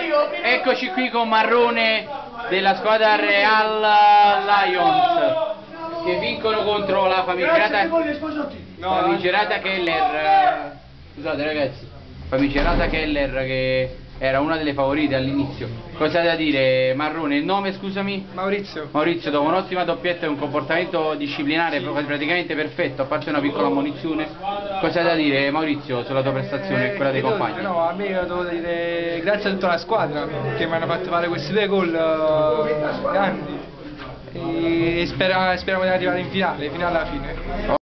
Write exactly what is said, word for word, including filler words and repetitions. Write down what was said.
eccoci qui con Marrone della squadra Real Lions che vincono contro la famigerata, famigerata Keller. Scusate ragazzi, famigerata Keller che era una delle favorite all'inizio. Cosa hai da dire, Marrone? Il nome, scusami? Maurizio. Maurizio, dopo un'ottima doppietta e un comportamento disciplinare praticamente perfetto, a parte una piccola ammonizione, cosa hai da dire, Maurizio, sulla tua prestazione e quella dei compagni? No, a me devo dire grazie a tutta la squadra che mi hanno fatto fare questi due gol uh, grandi e spera, speriamo di arrivare in finale, fino alla fine.